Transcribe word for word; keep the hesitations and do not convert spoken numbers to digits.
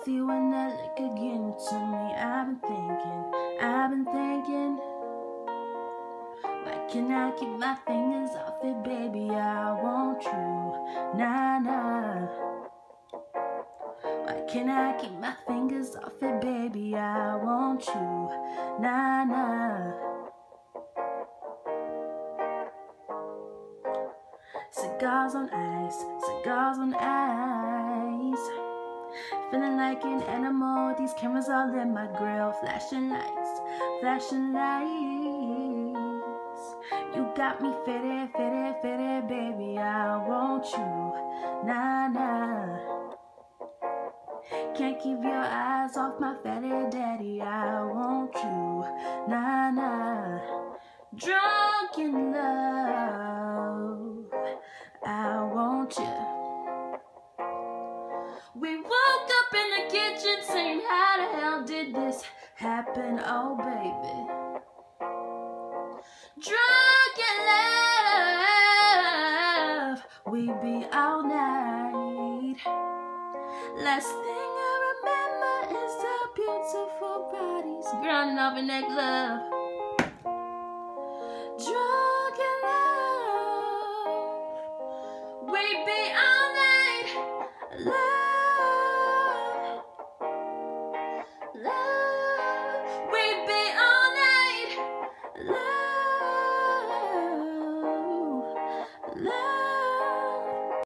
with you and that liquor getting to me. I've been thinking, I've been thinking, why can I keep my fingers off it, baby? I want you, nah, nah. Why can I keep my fingers off it, baby? I want you, nah, nah. Cigars on ice, cigars on ice. Feeling like an animal, these cameras all in my grill. Flashing lights, flashing lights. You got me fitted, fitted, fitted, baby. I want you, nah, nah. Can't keep your eyes off my fatty daddy. I want you, nah, nah. Drunk in love, I want you. We woke up in the kitchen saying, how the hell did this happen? Oh, baby. Drunk in love, we be all night. Last thing I remember is our beautiful bodies grinding up in that club. Drunk